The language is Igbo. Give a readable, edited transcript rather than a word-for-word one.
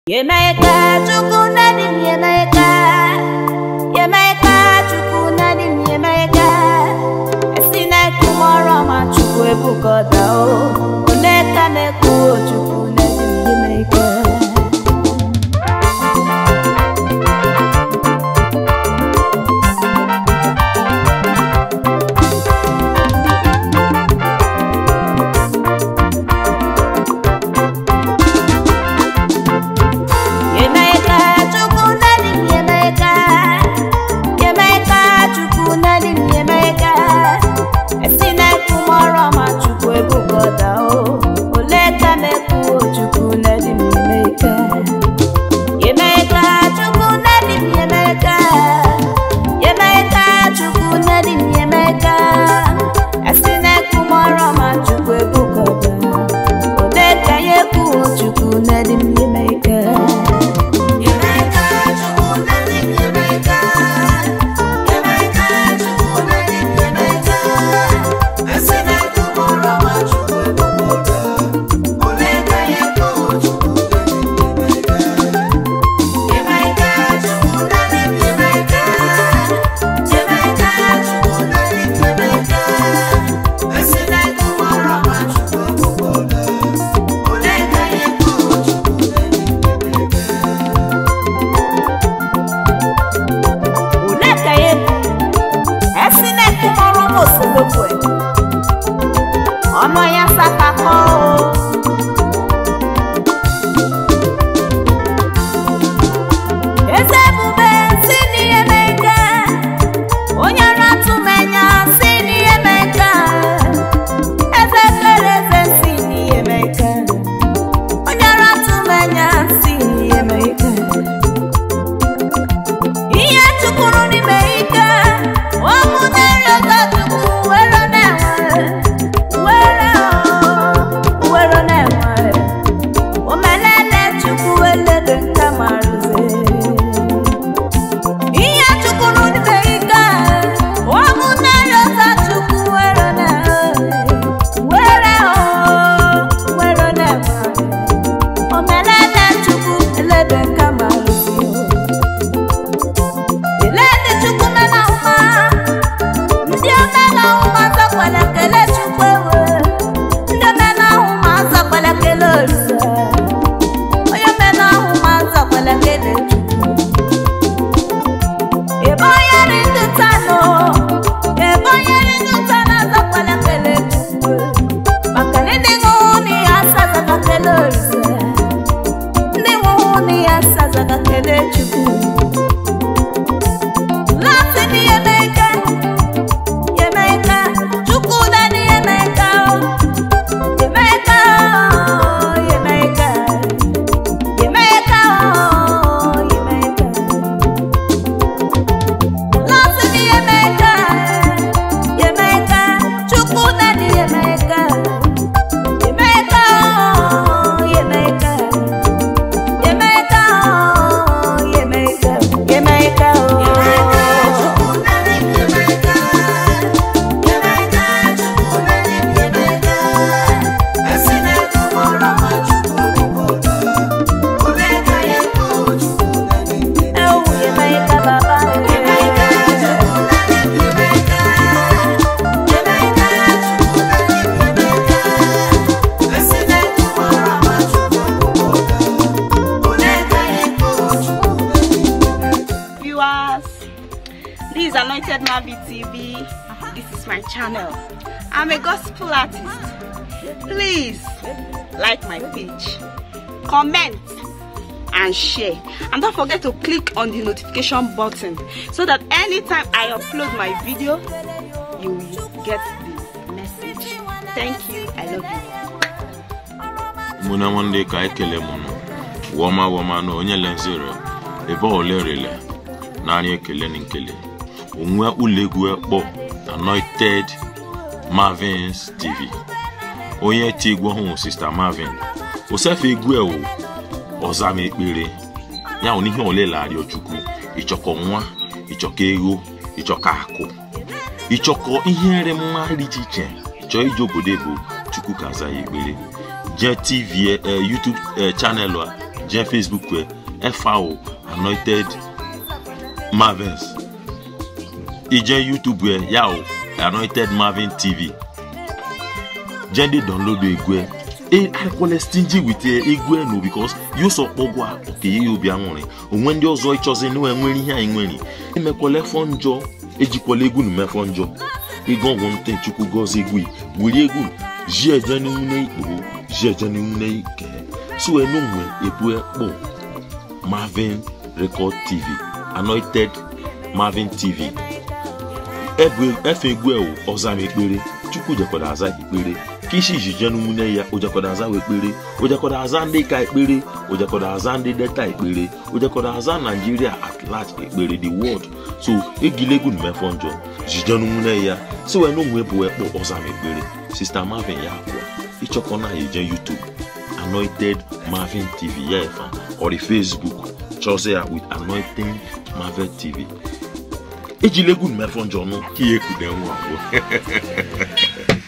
Yemeka chukunadim Yemeka chukunadim Yemeka esina kumoro ma chukwu ebukoda o oneka meku chukunadim Yemeka This is Anointed Mavi TV. This is my channel. I'm a gospel artist. Please like my page, comment and share, and don't forget to click on the notification button so that anytime I upload my video you will get the message. Thank you. I love you. Muna Monday ka ekele mono. Woma no onye lenzere. Ebe olerele. Nani ekele ninkele. Onwe ulegwu ekpo Anointed Marvin's TV. Onye tigwo hu Sister Marvin. Osefe egwu ewo. Ozame ekpere. Ya onihe olela Chukwu. Ichoko nwa, ichoko ego, ichoko akụ. Ichoko ihere mma richiche. Icho ijobodo bụ Chukwu kaza ekpere. Je TV YouTube channel je Facebook we FAO Anointed Marvins. Ije YouTube we yao Anointed Marvin TV. Jende download egwe. I call stingy with egwe no because you so ogwa okay you be amore. When the ozo chosen no enwere ihe enwere. Me kole fonjo ejikole egu no me fonjo. Igon wonte chuku gozi egwe. Wuri egu je janu ne ikpo, je janu ne ike. So enumwe ebu ekpo Marvin Record TV, Anointed Marvin TV. Egwe o ozame ekpere. Chuku jekoda aza ekpere. Kishi jijenu mune ya ojakoda aza ekpere, ojakoda aza ndị ka ekpere, ojakoda aza ndị data ekpere, ojakoda aza Nigeria at large ekpere the world. So egilegu mefonjo jijenu mune ya. So eno mwebu ekpo ozame ekpere. Sister Marvin ya akwa. Ichokona eje YouTube Anointed Marvin TV ya efa or the Facebook chose ya with Anointed Marvin TV. Egilegu mefonjo no kiye kudenwa.